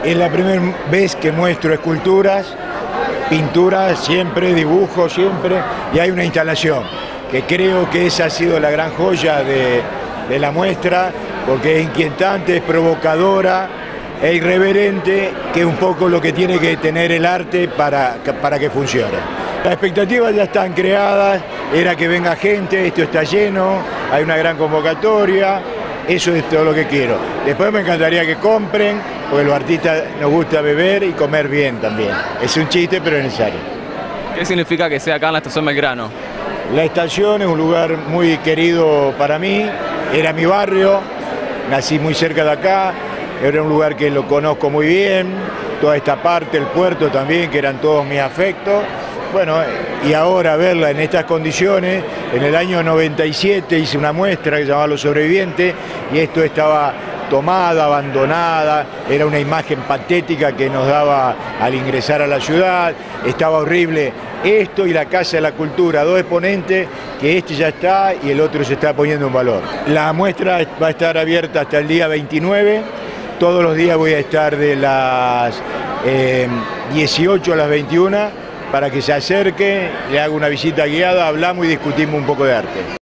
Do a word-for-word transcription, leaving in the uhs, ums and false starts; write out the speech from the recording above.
Es la primera vez que muestro esculturas, pinturas siempre, dibujos siempre, y hay una instalación, que creo que esa ha sido la gran joya de, de la muestra, porque es inquietante, es provocadora e irreverente, que es un poco lo que tiene que tener el arte para, para que funcione. Las expectativas ya están creadas, era que venga gente, esto está lleno, hay una gran convocatoria, eso es todo lo que quiero. Después me encantaría que compren, porque los artistas nos gusta beber y comer bien también. Es un chiste, pero es necesario. ¿Qué significa que sea acá en la Estación Belgrano? La estación es un lugar muy querido para mí, era mi barrio, nací muy cerca de acá, era un lugar que lo conozco muy bien, toda esta parte, el puerto también, que eran todos mis afectos. Bueno, y ahora verla en estas condiciones, en el año noventa y siete hice una muestra que se llamaba Los Sobrevivientes, y esto estaba tomada, abandonada, era una imagen patética que nos daba al ingresar a la ciudad, estaba horrible. Esto y la Casa de la Cultura, dos exponentes, que este ya está y el otro se está poniendo en valor. La muestra va a estar abierta hasta el día veintinueve, todos los días voy a estar de las eh, dieciocho a las veintiuna, para que se acerque, le haga una visita guiada, hablamos y discutimos un poco de arte.